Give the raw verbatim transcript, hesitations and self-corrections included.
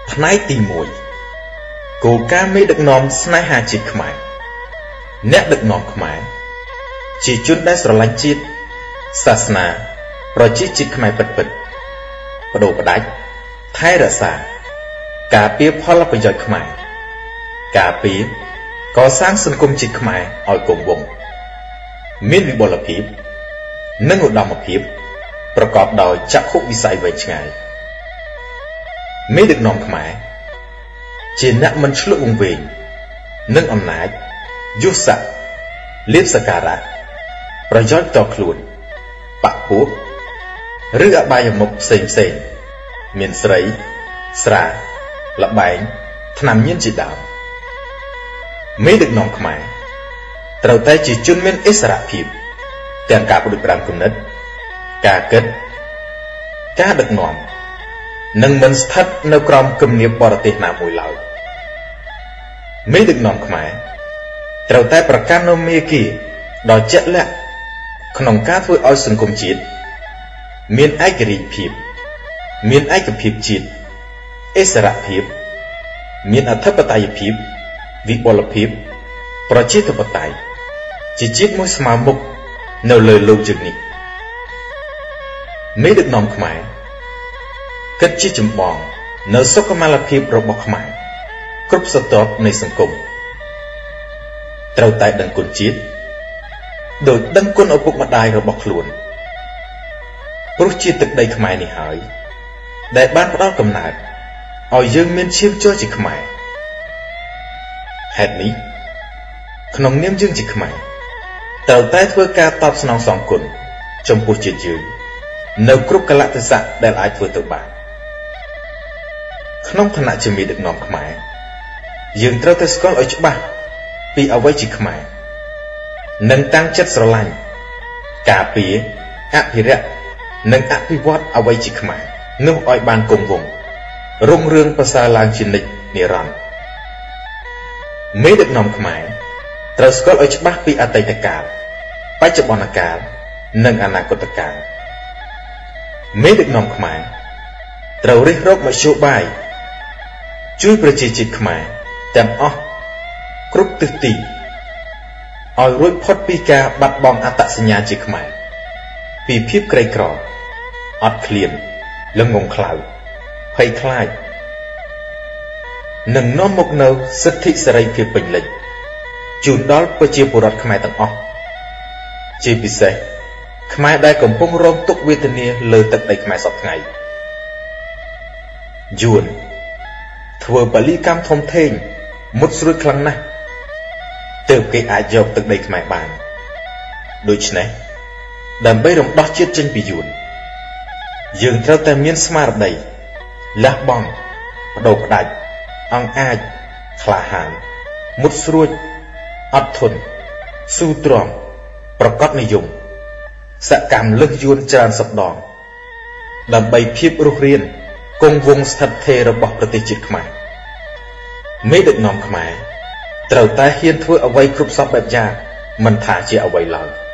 ផ្នែកទីមួយគោលការណ៍មេដឹកនាំស្នេហាជាតិខ្មែរអ្នកដឹកនាំខ្មែរជាជនដែលស្រឡាញ់ជាតិសាសនាប្រជាជាតិខ្មែរពិតៗបដូរផ្ដាច់ថែរក្សាការពារផលប្រយោជន៍ខ្មែរការពារកសាងសង្គមជាតិខ្មែរឲ្យគង់វង្សមានវិបុលភាពនិងឧត្តមភាពប្រកបដោយចក្ខុវិស័យវែងឆ្ងាយមេដឹកនាំខ្មែរជាអ្នកមិនឆ្លុះវង្វេងនឹងអំណាចយសស័ក្តិលាភសក្ការៈប្រយោជន៍តខ្លួនបកពួកឬអបាយមុខផ្សេងផ្សេងមានស្រីស្រាលបែងថ្នាំញៀនជាដើមមេដឹកនាំខ្មែរត្រូវតែជាជនមានឥស្សរភាពទាំងការប្រឌិតប្រាំគំនិតការគិតការដឹកនាំនិងមិនស្ថិតនៅក្រោមគំនាបបរទេសណាមួយឡើយមេដឹកនាំខ្មែរត្រូវតែប្រកាន់នូវមាគ៌ាដ៏ជាក់លាក់ក្នុងការធ្វើឲ្យសង្គមជាតិមានឯករាជ្យភាពមានឯកភាពជាតិឥស្សរភាពមានអធិបតេយ្យភាពវិបុលភាពប្រជាធិបតេយ្យជាជាតិមួយស្មើមុខនៅលើលោកយើងនេះមេដឹកនាំខ្មែរគិតជាចម្បងនៅសុខុមាលភាពរបស់ខ្មែរគ្រប់ស្រទាប់នៃសង្គមត្រូវតែដឹងគុណជាតិដោយដឹងគុណឪពុកម្ដាយរបស់ខ្លួនព្រោះជាទឹកដីខ្មែរនេះហើយដែលបានផ្ដល់កំណើតឲ្យយើងមានឈាមជ័រជាខ្មែរហេតុនេះក្នុងនាមយើងជាខ្មែរត្រូវតែធ្វើការតបស្នងសងគុណចំពោះជាតិយើងនៅគ្រប់កលៈទេសៈដែលអាចធ្វើទៅបានក្នុងឋានៈជាមេដឹកនាំខ្មែរយើងត្រូវតែស្គាល់ឲ្យច្បាស់ពីអ្វីជាខ្មែរនិងតាំងចិត្តស្រឡាញ់ការពារអភិរក្សនិងអភិវឌ្ឍអ្វីជាខ្មែរនោះឲ្យបានគង់វង្សរុងរឿងប្រសើរឡើងជានិច្ចនិរន្តរ៍មេដឹកនាំខ្មែរត្រូវស្គាល់ឲ្យច្បាស់ពីអតីតកាលបច្ចុប្បន្នកាលនិងអនាគតកាលមេដឹកនាំខ្មែរត្រូវរិះរកមធ្យោបាយជួយប្រជាជាតិខ្មែរទាំងអស់គ្រប់ទិសទីឲ្យរួចផុតពីការបាត់បង់អត្តសញ្ញាណជាខ្មែរពីភាពក្រីក្រអត់ឃ្លានល្ងងខ្លៅភ័យខ្លាចនិងនាំមកនូវសិទ្ធិសេរីភាពពេញលេញជូនដល់ប្រជាពលរដ្ឋខ្មែរទាំងអស់ជាពិសេសខ្មែរដែលកំពុងរងទុក្ខវេទនាលើទឹកដីខ្មែរសពថ្ងៃយួនធ្វើពលីកម្មធំធេងមុតស្រួចខ្លាំងណាស់ទើបគេអាចយកទឹកដីខ្មែរបានដូច្នេះដើម្បីរំដោះជាតិចេញពីយួនយើងត្រូវតែមានស្មារតីលះបង់បដូរផ្ដាច់អង្អាចក្លាហានមុតស្រួចអត់ធន់ស៊ូទ្រាំប្រកបនិយមសកម្មលើសយួនច្រើនសពដងដើម្បីភាពរស់រានគង់វង្សស្ថិតថេររបស់ប្រទេសជាតិខ្មែរមេដឹកនាំខ្មែរត្រូវតែហ៊ានធ្វើអ្វីគ្រប់សពបែបយ៉ាងមិនថាជាអ្វីឡើយ